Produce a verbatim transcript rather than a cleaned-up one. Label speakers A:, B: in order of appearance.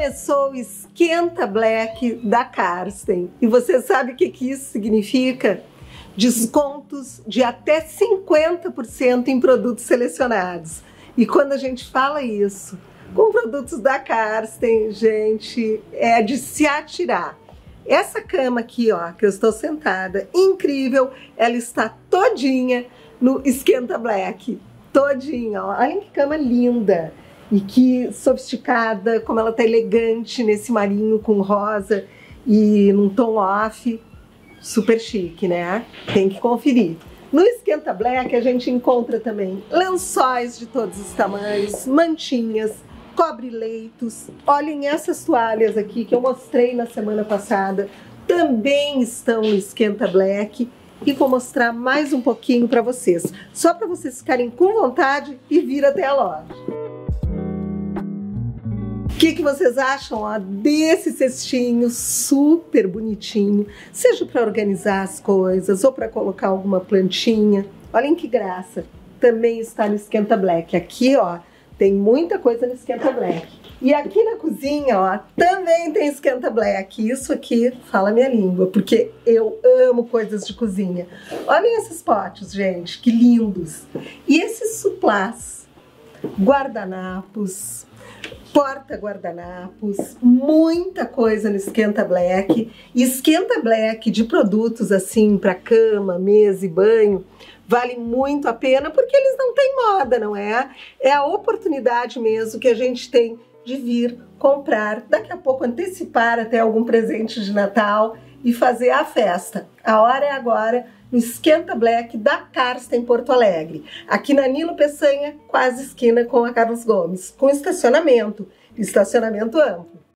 A: Começou o Esquenta Black da Karsten. E você sabe o que, que isso significa? Descontos de até cinquenta por cento em produtos selecionados. E quando a gente fala isso com produtos da Karsten, gente, é de se atirar. Essa cama aqui, ó, que eu estou sentada, incrível, ela está todinha no Esquenta Black. Todinha, ó. Olha que cama linda. E que sofisticada, como ela tá elegante nesse marinho com rosa e num tom off. Super chique, né? Tem que conferir. No Esquenta Black a gente encontra também lençóis de todos os tamanhos, mantinhas, cobre-leitos. Olhem essas toalhas aqui que eu mostrei na semana passada. Também estão no Esquenta Black. E vou mostrar mais um pouquinho para vocês. Só para vocês ficarem com vontade e vir até a loja. O que, que vocês acham ó, desse cestinho super bonitinho? Seja para organizar as coisas ou para colocar alguma plantinha. Olhem que graça. Também está no Esquenta Black. Aqui, ó, tem muita coisa no Esquenta Black. E aqui na cozinha, ó, também tem Esquenta Black. Isso aqui fala minha língua, porque eu amo coisas de cozinha. Olhem esses potes, gente, que lindos. E esses suplás, guardanapos, porta-guardanapos, muita coisa no Esquenta Black. Esquenta Black de produtos assim para cama, mesa e banho, vale muito a pena porque eles não têm moda, não é? É a oportunidade mesmo que a gente tem de vir comprar, daqui a pouco antecipar até algum presente de Natal e fazer a festa. A hora é agora no Esquenta Black da Karsten Porto Alegre, aqui na Nilo Peçanha, quase esquina com a Carlos Gomes, com estacionamento, estacionamento amplo.